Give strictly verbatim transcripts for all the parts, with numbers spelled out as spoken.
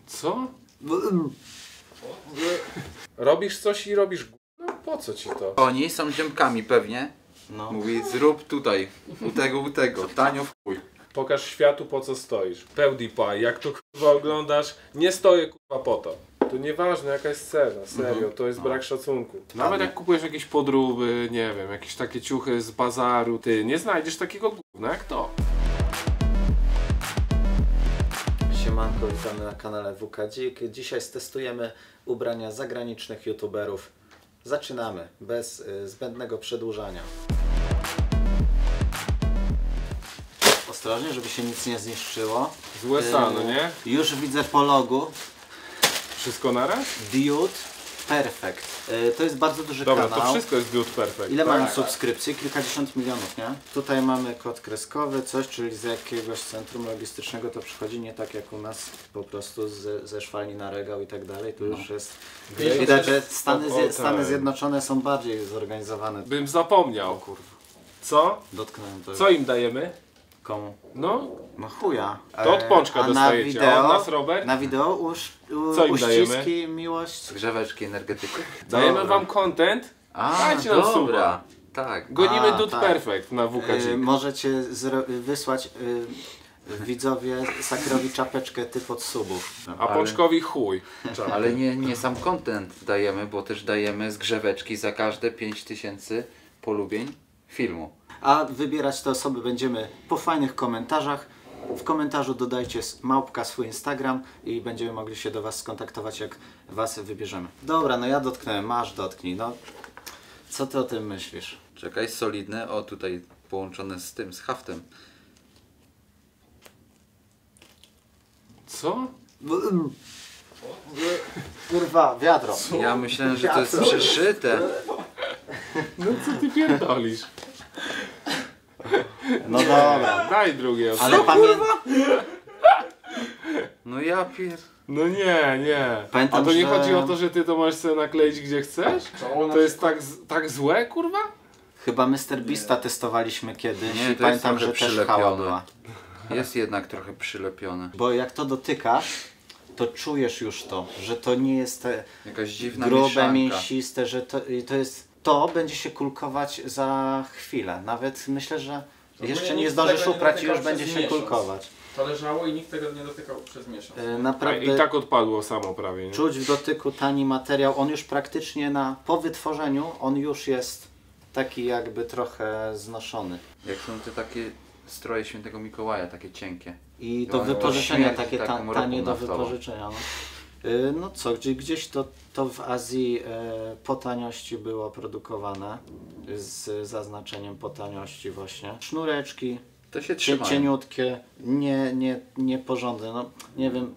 Co? Robisz coś i robisz g... No po co ci to? Oni są ziomkami pewnie. No. Mówi zrób tutaj, u tego, u tego, tanio w chuj. Pokaż światu po co stoisz. PewDiePie, jak to kurwa oglądasz, nie stoję kurwa po to. To nieważne jaka jest cena, serio, mhm. to jest brak szacunku. Nawet jak kupujesz jakieś podróby, nie wiem, jakieś takie ciuchy z bazaru, ty nie znajdziesz takiego gówna jak to. Siemanko, witamy na kanale W K Dzik. Dzisiaj stestujemy ubrania zagranicznych youtuberów. Zaczynamy, bez y, zbędnego przedłużania. Ostrożnie, żeby się nic nie zniszczyło. Z U S A, no nie? Już widzę po logu. Wszystko naraz? Dude Perfect. Y, to jest bardzo duży Dobra, kanał. to wszystko jest Dude Perfect. Ile mają subskrypcji? Kilkadziesiąt milionów, nie? Tutaj mamy kod kreskowy, coś, czyli z jakiegoś centrum logistycznego to przychodzi, nie tak jak u nas po prostu z, ze szwalni na regał i tak dalej. Tu już jest... Widać, że Stany, Zje Stany Zjednoczone są bardziej zorganizowane. Bym zapomniał. O kurwa. Co? Dotknąłem to. Co im dajemy? Komu? No? No chuja. To od pączka A dostajecie. Na wideo, a od nas, Robert? Na wideo uż, u, Co im uściski, dajemy? miłość. Grzeweczki, energetyki. Dajemy Dobra. wam content. A, Dajcie nam dobra. suba. Tak. Gonimy A, Dude tak. Perfect na W K Dzik. Y, możecie wysłać y, widzowie Sakrowi czapeczkę typ od subów. A pączkowi chuj. Ale nie, nie sam content dajemy, bo też dajemy zgrzeweczki za każde pięć tysięcy polubień filmu. A wybierać te osoby będziemy po fajnych komentarzach. W komentarzu dodajcie małpka swój Instagram i będziemy mogli się do was skontaktować, jak was wybierzemy. Dobra, no ja dotknąłem, masz dotknij. No, co ty o tym myślisz? Czekaj, solidne, o tutaj połączone z tym, z haftem. Co? Kurwa, wiadro. Ja myślałem, że to jest przeszyte. No co ty pierdolisz? No dobra. Daj drugie. Ale pamiętam. No ja pier... No nie, nie. Pamiętam, A to nie że- chodzi o to, że ty to możesz sobie nakleić gdzie chcesz? To jest tak, z- tak złe, kurwa? Chyba mister Beasta testowaliśmy kiedyś Nie, i to jest pamiętam, że trochę też przylepione. hała była. Jest jednak trochę przylepione. Bo jak to dotykasz, to czujesz już to, że to nie jest te Jakaś dziwna grube, mieszanka. mięsiste, że to, i to jest... To będzie się kulkować za chwilę. Nawet myślę, że jeszcze nie nikt zdążysz tego nie uprać i już dotykał będzie przez się miesiąc. kulkować. To leżało i nikt tego nie dotykał przez miesiąc. E, A Naprawdę I tak odpadło samo prawie, nie? czuć w dotyku tani materiał. On już praktycznie na, po wytworzeniu, on już jest taki jakby trochę znoszony. Jak są te takie stroje świętego Mikołaja, takie cienkie. I I do on wypożyczenia, śmierdzi takie ta, taką ropą tanie do naftową. wypożyczenia. No, y, no co, gdzie, gdzieś to, to w Azji e, po taniości było produkowane, z zaznaczeniem po taniości właśnie. Sznureczki, To się cie, trzyma. cieniutkie, nie, nie, nieporządne, no nie wiem,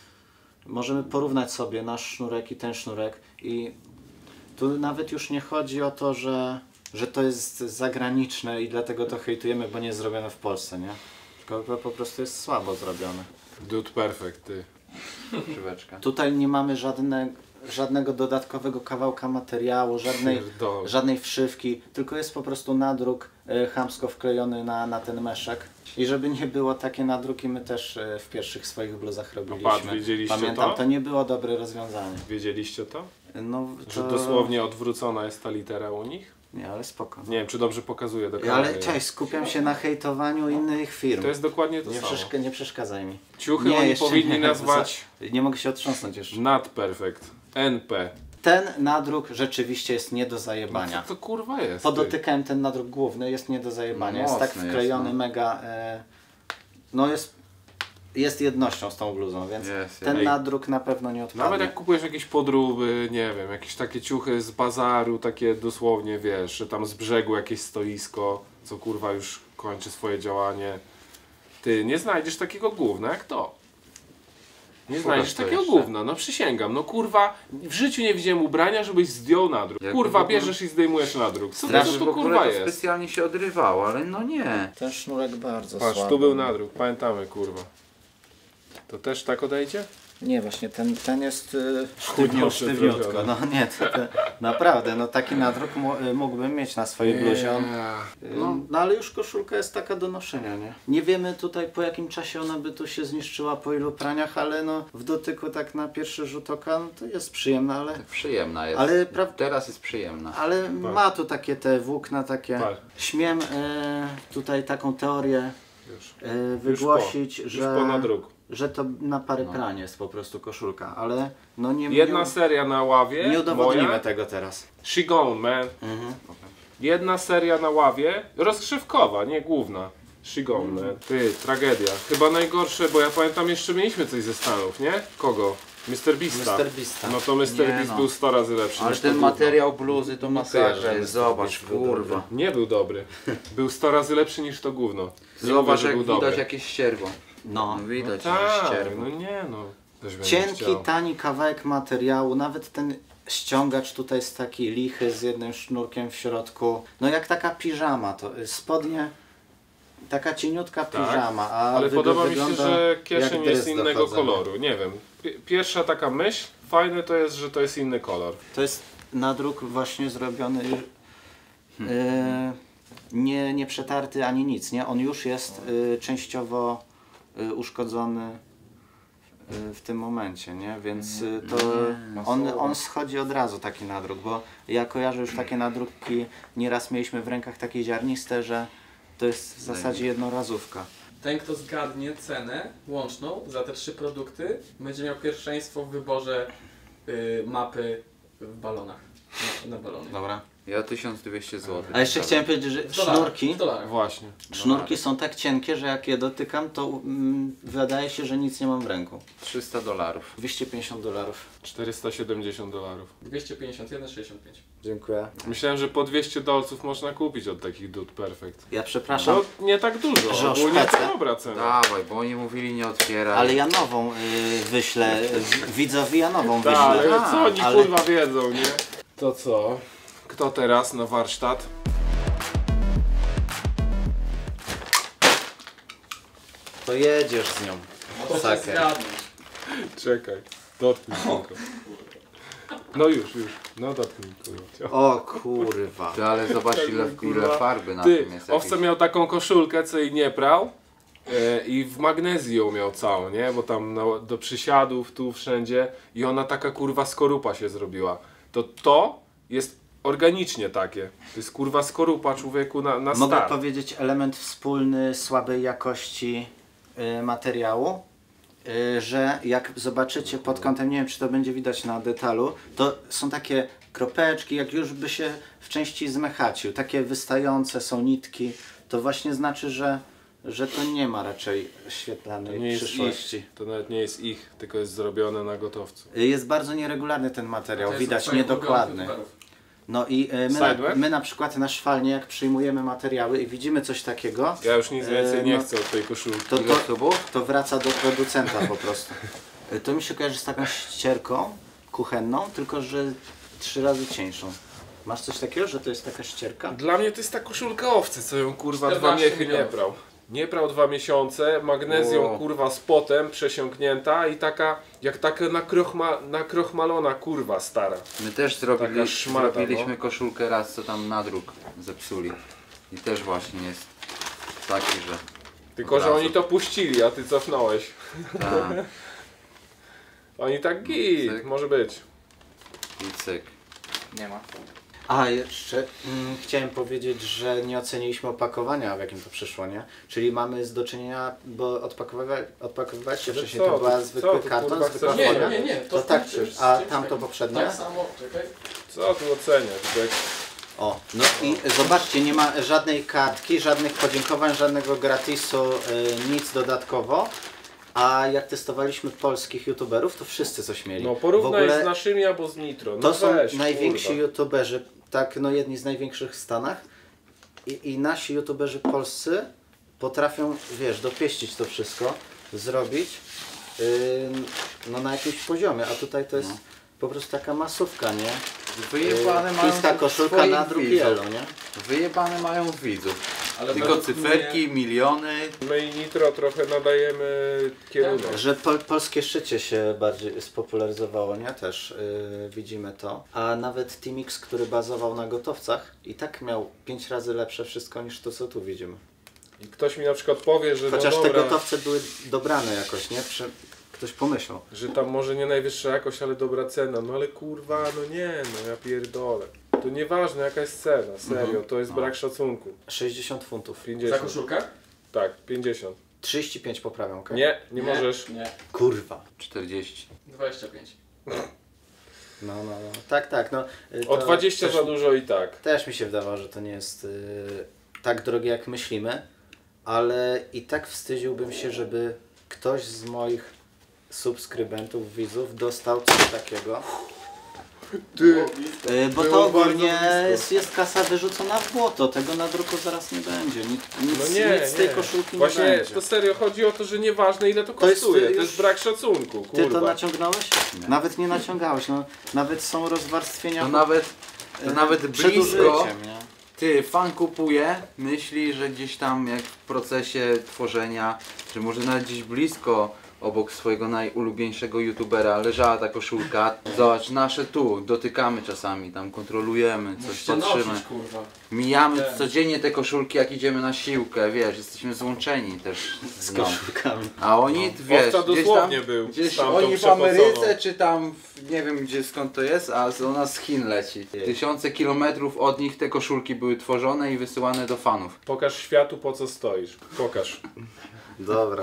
możemy porównać sobie nasz sznurek i ten sznurek i tu nawet już nie chodzi o to, że, że to jest zagraniczne i dlatego to hejtujemy, bo nie jest zrobione w Polsce, nie? Tylko to po prostu jest słabo zrobione. Dude Perfect, ty. Żyweczka. Tutaj nie mamy żadne, żadnego dodatkowego kawałka materiału, żadnej, Pierdolę. żadnej wszywki, tylko jest po prostu nadruk e, chamsko wklejony na, na ten meszek. I żeby nie było takie nadruki, my też e, w pierwszych swoich bluzach robiliśmy. patrz, wiedzieliście Pamiętam, to? to nie było dobre rozwiązanie. Wiedzieliście to? No, Że to... dosłownie odwrócona jest ta litera u nich? Nie, ale spoko. Nie wiem, czy dobrze pokazuję do Ja, kamery. ale cześć, skupiam się na hejtowaniu innych firm. To jest dokładnie to Nie, samo. przeszk nie przeszkadzaj mi. Ciuchy Nie, oni jeszcze powinni nie. nazwać Nie mogę się otrząsnąć jeszcze. Not Perfect. N P. Ten nadruk rzeczywiście jest nie do zajebania. Co to kurwa jest? ty? Podotykałem ten nadruk główny, jest nie do zajebania. Jest tak Mocny wklejony, jest, no. mega... E, no jest, jest jednością z tą bluzą, więc Jest, ten ej. nadruk na pewno nie odpadnie. Nawet jak kupujesz jakieś podróby, nie wiem, jakieś takie ciuchy z bazaru, takie dosłownie, wiesz, że tam z brzegu jakieś stoisko, co kurwa już kończy swoje działanie. Ty nie znajdziesz takiego gówna jak to. Nie Pokaż znajdziesz to takiego jeszcze. gówna, no przysięgam, no kurwa, w życiu nie widziałem ubrania, żebyś zdjął nadruk. Jak Kurwa, w ogóle- bierzesz i zdejmujesz nadruk. Co to, Straż, co w to ogóle kurwa to jest? specjalnie się odrywało, ale no nie. Ten sznurek bardzo Patrz, słaby. tu był nadruk, pamiętamy kurwa. To też tak odejdzie? Nie, właśnie ten, ten jest y, sztywniutko, sztywniutko. No nie, to, to, naprawdę, no taki nadruk mu- mógłbym mieć na swojej bluzie. On, y, no. no ale już koszulka jest taka do noszenia, nie? Nie wiemy tutaj po jakim czasie ona by tu się zniszczyła, po ilu praniach, ale no w dotyku tak na pierwszy rzut oka no, to jest przyjemna, ale... Tak przyjemna jest. Ale pra... Teraz jest przyjemna. Ale tak. Ma tu takie te włókna takie... Tak. Śmiem y, tutaj taką teorię Już. y, wygłosić, już po, że... Już po nadruku. że to na parę No. prań jest po prostu koszulka, ale no nie... Jedna nie, seria na ławie, nie udowodnimy moja, tego teraz. she gone man. Mhm. Jedna seria na ławie, rozgrzewkowa, nie główna. She gone man. Ty, tragedia. Chyba najgorsze, bo ja pamiętam jeszcze mieliśmy coś ze Stanów, nie? Kogo? mister Beasta. mister Beasta. No to mister Nie Beast no. był sto razy lepszy. Ale niż ten to gówno. materiał bluzy to masakra kojarzę, jest. mister Zobacz, Beast był kurwa. dobry. Nie był dobry. Był sto razy lepszy niż to gówno. Nie Zobacz mówię, że jak był widać dobry. jakieś ścierwo. No. No widać No jakieś tak, ścierwo. no nie no. Też bym Cienki, chciał. tani kawałek materiału, nawet ten ściągacz tutaj jest taki lichy z jednym sznurkiem w środku. No jak taka piżama, to y, spodnie, taka cieniutka piżama, a Ale wygo- podoba mi się, wygląda że jak kieszeń dres jest do innego chodzenia. koloru. Nie wiem. Pi- Pierwsza taka myśl, fajne to jest, że to jest inny kolor. To jest nadruk właśnie zrobiony y, nie, nie przetarty ani nic, nie? On już jest y, częściowo y, uszkodzony y, w tym momencie, nie? Więc y, to on, on schodzi od razu taki nadruk, bo ja kojarzę już takie nadruki, nieraz mieliśmy w rękach takie ziarniste, że to jest w zasadzie jednorazówka. Ten, kto zgadnie cenę łączną za te trzy produkty, będzie miał pierwszeństwo w wyborze y, mapy w balonach. Na, na balony. Dobra. Ja tysiąc dwieście złotych. A jeszcze chciałem powiedzieć, że W dolarach, sznurki, w dolarach. Właśnie. sznurki są tak cienkie, że jak je dotykam, to mm, wydaje się, że nic nie mam w ręku. trzysta dolarów. dwieście pięćdziesiąt dolarów. czterysta siedemdziesiąt dolarów. dwieście pięćdziesiąt jeden sześćdziesiąt pięć. Dziękuję. Myślałem, że po dwieście dolców można kupić od takich Dude Perfect. Ja przepraszam, No nie tak dużo, Że ogólnie oszpecę? to dobra cena. Dawaj, bo oni mówili nie otwieraj. ale ja nową y, wyślę, w- widzowi ja nową Tak, wyślę. ale co oni ale- kurwa wiedzą, nie? To co? Kto teraz na warsztat? To jedziesz z nią. Proszę Saker. zgadnąć. Czekaj, dotknij tylko. No już, już. No dotknij kurwa. O kurwa. Ty, ale zobacz ile, ile farby na Ty, tym jest. Owca jakieś. miał taką koszulkę, co jej nie prał. E, I w magnezji miał całą, nie? Bo tam na, do przysiadów, tu wszędzie. I ona taka kurwa skorupa się zrobiła. To to jest organicznie takie. To jest kurwa skorupa człowieku na, na Mogę start. powiedzieć element wspólny słabej jakości y, materiału, y, że jak zobaczycie pod kątem, nie wiem czy to będzie widać na detalu, to są takie kropeczki, jak już by się w części zmechacił, takie wystające są nitki, to właśnie znaczy, że, że to nie ma raczej To świetlanej nie jest przyszłości. ich, to nawet nie jest ich, tylko jest zrobione na gotowcu. Y, Jest bardzo nieregularny ten materiał, To jest widać od twoich niedokładny. ulubionych youtuberów. No i y, my, na, Sideways? my na przykład na szwalnie, jak przyjmujemy materiały i widzimy coś takiego, Ja już nic więcej E, nie no, chcę od tej koszulki. to, Ile to, subów? to wraca do producenta po prostu. Y, To mi się kojarzy z taką ścierką kuchenną, tylko że trzy razy cieńszą. Masz coś takiego, że to jest taka ścierka? Dla mnie to jest ta koszulka owcy, co ją kurwa dwa czternaście miechy nie milionów. prał. Nie prał dwa miesiące, magnezją O. kurwa z potem przesiąknięta i taka, jak taka nakrochma, nakrochmalona kurwa stara. My też zrobili, Taka szmata, zrobiliśmy no. koszulkę raz, co tam nadruk zepsuli. I też właśnie jest taki, że... Tylko, Od że razu. oni to puścili, a ty cofnąłeś. Ta, Oni tak git, Cyk. może być. i cyk. Nie ma. A jeszcze mm, chciałem powiedzieć, że nie oceniliśmy opakowania, w jakim to przyszło, nie? Czyli mamy z do czynienia, bo odpakowywa- odpakowywaliście Że wcześniej, co? to była Co zwykły ty, karton, kurwa, zwykła chcesz? Nie, folia. nie, nie. To z tak, tym- czy- z a tym- tamto czekaj. poprzednie? Tak samo, czekaj. Co tu oceniać? Tak. O, no i zobaczcie, nie ma żadnej kartki, żadnych podziękowań, żadnego gratisu, y, nic dodatkowo. A jak testowaliśmy polskich youtuberów, to wszyscy coś mieli. No W porównaj ogóle z naszymi albo z Nitro. No to są weź, najwięksi kurwa. youtuberzy, tak, no jedni z największych w Stanach. I, I nasi youtuberzy polscy potrafią, wiesz, dopieścić to wszystko, zrobić yy, no na jakimś poziomie, a tutaj to jest po prostu taka masówka, nie? Wyjebane Yy, mają Chińska koszulka swoich na drugi widzów. elo, nie? Wyjebane mają widzów. Ale Tylko według cyferki, mnie- miliony. My i Nitro trochę nadajemy kierunek. Że pol polskie szycie się bardziej spopularyzowało, nie? Też yy, widzimy to. A nawet Team X, który bazował na gotowcach, i tak miał pięć razy lepsze wszystko niż to, co tu widzimy. I ktoś mi na przykład powie, że Chociaż no te dobra, gotowce były dobrane jakoś, nie? Prze ktoś pomyślał. że tam może nie najwyższa jakość, ale dobra cena. No ale kurwa, no nie, no ja pierdolę. To nieważne jaka jest cena, serio, Mhm. to jest brak szacunku. sześćdziesiąt funtów. Za pięćdziesiąt. koszulkę? Tak, pięćdziesiąt. trzydzieści pięć poprawiam, okej? Nie, nie możesz. Nie. Kurwa. czterdzieści. dwadzieścia pięć. No, no, no. Tak, tak. No, y, O to dwadzieścia też, za dużo i tak. też mi się wydawało, że to nie jest y, tak drogie jak myślimy, ale i tak wstydziłbym się, żeby ktoś z moich subskrybentów, widzów dostał coś takiego. Ty, Y, bo Było to bardzo ogólnie blisko. jest, jest kasa wyrzucona w błoto, tego na druku zaraz nie będzie. Nic, nic, no nie, nic z tej nie. koszulki Właśnie nie będzie. to serio chodzi o to, że nieważne ile to To jest, kosztuje, y, to już- jest brak szacunku, Ty to kurwa. naciągnąłeś? Nie. Nawet nie naciągałeś, no, nawet są rozwarstwienia. To nawet, to y, nawet przed blisko. użyciem, nie? Ty, fan kupuje, myśli, że gdzieś tam jak w procesie tworzenia, że może nawet gdzieś blisko obok swojego najulubieńszego youtubera leżała ta koszulka. Zobacz, nasze tu, dotykamy czasami, tam kontrolujemy, coś Musicie patrzymy. nosić, kurwa. Mijamy Tak. codziennie te koszulki, jak idziemy na siłkę, wiesz, jesteśmy złączeni też Z z nią. koszulkami. A oni, wiesz, Owca gdzieś dosłownie tam, był gdzieś stamtąd oni w przepoconą. Ameryce, czy tam, w, nie wiem gdzie, skąd to jest, a z nas z Chin leci. Tysiące kilometrów od nich te koszulki były tworzone i wysyłane do fanów. Pokaż światu po co stoisz. Pokaż. Dobra.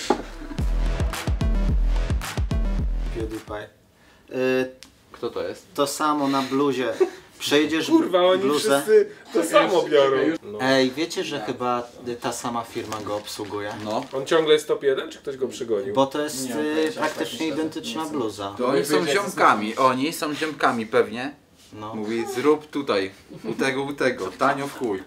PewDiePie. Y, Kto to jest? to samo na bluzie. Przejdziesz Kurwa, oni bluzę. wszyscy to samo biorą. No. Ej, wiecie, że chyba ta sama firma go obsługuje? No. On ciągle jest top jeden, czy ktoś go przygonił? Bo to jest Nie mam y, pojęcia, praktycznie tak myślę, identyczna nie są. bluza. To oni są Wiecie, ziomkami, oni są ziomkami pewnie. No. Mówi, zrób tutaj, u tego, u tego, tanio w chuj.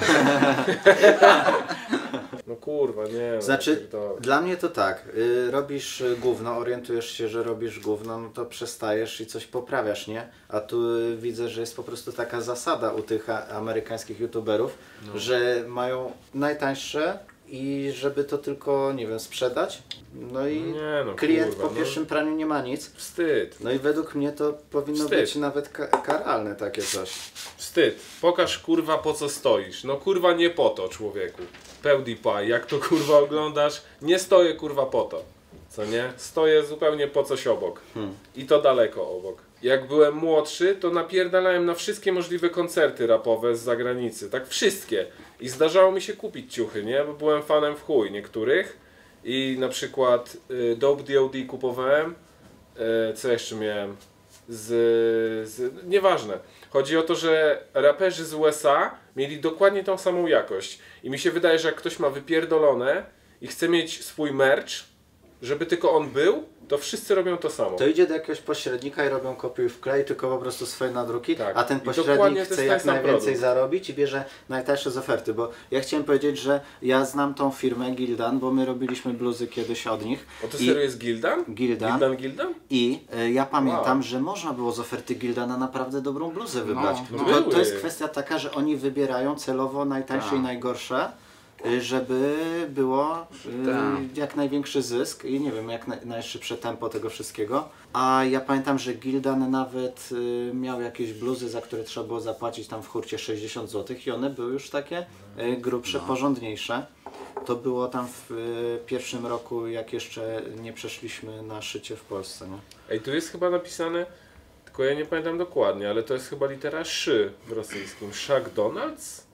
No kurwa, nie. No, Znaczy, pierdolę. dla mnie to tak, y, robisz y, gówno, orientujesz się, że robisz gówno, no to przestajesz i coś poprawiasz, nie? A tu y, widzę, że jest po prostu taka zasada u tych a, amerykańskich youtuberów, że mają najtańsze i żeby to tylko, nie wiem, sprzedać, no i Nie, no, klient kurwa, po no. pierwszym praniu nie ma nic. Wstyd. No i według mnie to powinno Wstyd. być nawet ka karalne takie coś. Wstyd. Pokaż kurwa po co stoisz. No kurwa nie po to, człowieku. PewDiePie, jak to kurwa oglądasz, nie stoję kurwa po to. Co nie? Stoję zupełnie po coś obok. Hmm. I to daleko obok. Jak byłem młodszy, to napierdalałem na wszystkie możliwe koncerty rapowe z zagranicy. Tak wszystkie. I zdarzało mi się kupić ciuchy, nie? Bo byłem fanem w chuj niektórych. I na przykład y, Dope D O D kupowałem. Y, co jeszcze miałem? Z, z... Nieważne. Chodzi o to, że raperzy z U S A mieli dokładnie tą samą jakość. I mi się wydaje, że jak ktoś ma wypierdolone i chce mieć swój merch, żeby tylko on był, to wszyscy robią to samo. To idzie do jakiegoś pośrednika i robią kopiuj w klej, tylko po prostu swoje nadruki, Tak. a ten I pośrednik dokładnie to chce jest jak ten sam najwięcej produkt. zarobić i bierze najtańsze z oferty, bo ja chciałem powiedzieć, że ja znam tą firmę Gildan, bo my robiliśmy bluzy kiedyś od nich. O to I- serio jest Gildan? Gildan. Gildan, Gildan? I y, ja pamiętam, Wow. że można było z oferty Gildana naprawdę dobrą bluzę wybrać. no Tylko były. to jest kwestia taka, że oni wybierają celowo najtańsze Tak. i najgorsze, y, żeby było y, Tak. jak największy zysk i nie wiem, jak naj, najszybsze tempo tego wszystkiego. A ja pamiętam, że Gildan nawet y, miał jakieś bluzy, za które trzeba było zapłacić tam w hurcie sześćdziesiąt złotych i one były już takie y, grubsze, porządniejsze. To było tam w y, pierwszym roku, jak jeszcze nie przeszliśmy na szycie w Polsce. Nie? Ej, tu jest chyba napisane, tylko ja nie pamiętam dokładnie, ale to jest chyba litera szy w rosyjskim. Shaq Donalds?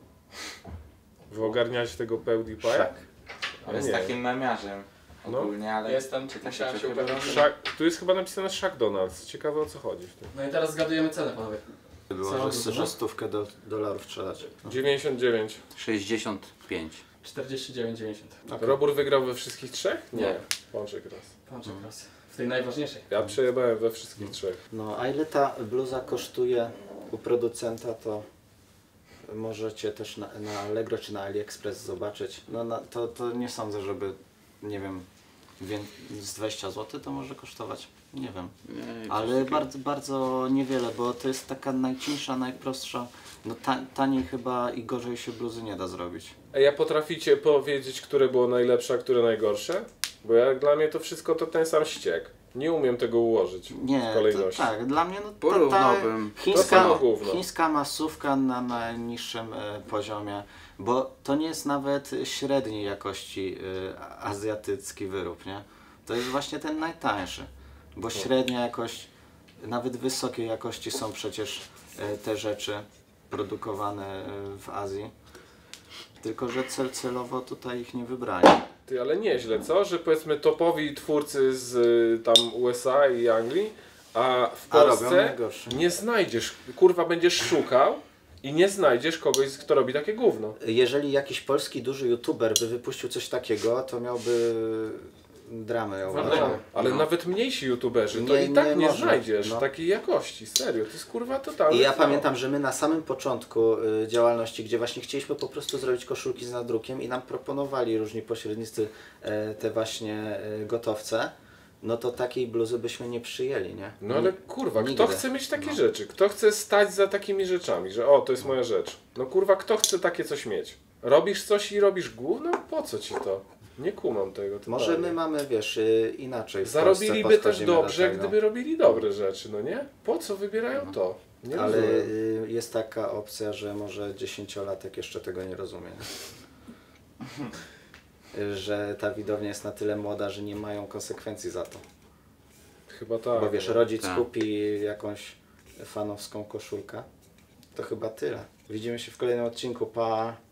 Wy ogarniacie tego PewDiePie? Szak. On jest Nie. takim memiarzem No. ogólnie, ale... Jestem, czy to musiałem się trochę upewnić. Shaq, tu jest chyba napisane Shaq Donalds. Ciekawe o co chodzi w tym. No i teraz zgadujemy cenę, panowie. Było, Całą że, bluzę, że no? stówkę do, dolarów trzeba dać. No. dziewięćdziesiąt dziewięć. sześćdziesiąt pięć. czterdzieści dziewięć dziewięćdziesiąt. Robór wygrał we wszystkich trzech? Nie. Pączek raz. Patrzę raz. W tej najważniejszej. Ja przejebałem we wszystkich trzech. No a ile ta bluza kosztuje u producenta, to możecie też na, na Allegro czy na AliExpress zobaczyć. No na, to, to nie sądzę, żeby, nie wiem, wię- z dwadzieścia złotych to może kosztować. Nie wiem. Ale bardzo, bardzo niewiele, bo to jest taka najcieńsza, najprostsza. No ta, taniej chyba i gorzej się bluzy nie da zrobić. Ej, a potraficie powiedzieć, które było najlepsze, a które najgorsze? Bo jak dla mnie to wszystko to ten sam ściek. Nie umiem tego ułożyć Nie, w to, kolejności. tak, dla mnie no, to, ta Porównałbym. To chińska, samo gówno. chińska masówka na najniższym e, poziomie, bo to nie jest nawet średniej jakości e, azjatycki wyrób, nie? To jest właśnie ten najtańszy, bo średnia jakość, nawet wysokiej jakości są przecież e, te rzeczy produkowane e, w Azji, tylko że cel celowo tutaj ich nie wybrali. Ty, ale nieźle, co? Że powiedzmy topowi twórcy z y, tam U S A i Anglii, a w A robią Polsce najgorsze. nie znajdziesz, kurwa będziesz szukał i nie znajdziesz kogoś, kto robi takie gówno. Jeżeli jakiś polski duży youtuber by wypuścił coś takiego, to miałby dramę, ja No, uważam. ale No. nawet mniejsi youtuberzy, to Nie- i tak nie nie, można, znajdziesz no. takiej jakości, serio, to jest kurwa totalny I ja fał. pamiętam, że my na samym początku y, działalności, gdzie właśnie chcieliśmy po prostu zrobić koszulki z nadrukiem i nam proponowali różni pośrednicy e, te właśnie e, gotowce, no to takiej bluzy byśmy nie przyjęli, nie? No ale kurwa, Nigdy. kto chce mieć takie No. rzeczy? Kto chce stać za takimi rzeczami, że o, to jest moja rzecz. No kurwa, kto chce takie coś mieć? Robisz coś i robisz gówno? Po co ci to? Nie kumam tego. Może totalnie. my mamy, wiesz, y, inaczej w Zarobiliby Polsce też podchodzimy do dobrze, tego. gdyby robili dobre rzeczy, no nie? Po co wybierają to? Nie Ale rozumiem. y, jest taka opcja, że może dziesięciolatek jeszcze tego nie rozumie. Y, że ta widownia jest na tyle młoda, że nie mają konsekwencji za to. Chyba tak. Bo wiesz, no. rodzic Tak. kupi jakąś fanowską koszulkę, to chyba tyle. Widzimy się w kolejnym odcinku, pa!